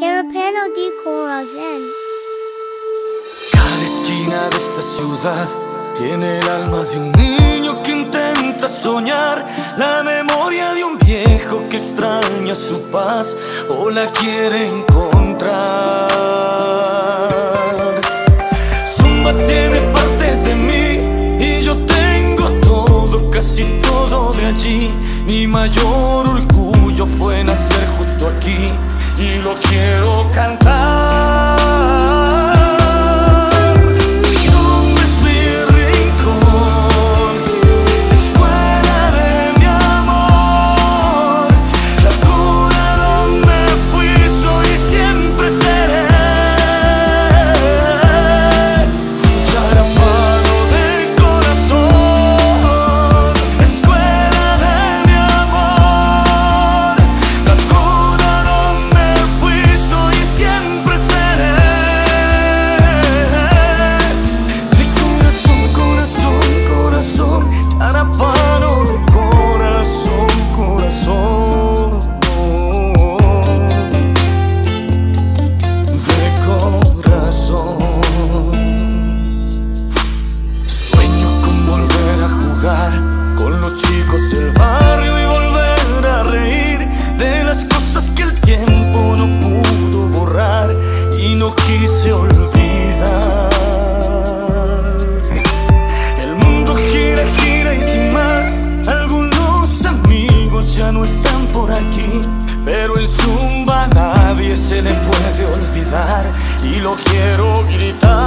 Carapano de Corazon. Cada esquina de esta ciudad tiene el alma de un niño que intenta soñar, la memoria de un viejo que extraña su paz o la quiere encontrar. Zumba tiene partes de mí y yo tengo todo, casi todo de allí. Mi mayor orgullo fue nacer justo aquí y lo quiero cantar. Del barrio y volver a reír de las cosas que el tiempo no pudo borrar y no quise olvidar. El mundo gira, gira y sin más, algunos amigos ya no están por aquí, pero el Zumba a nadie se le puede olvidar y lo quiero gritar.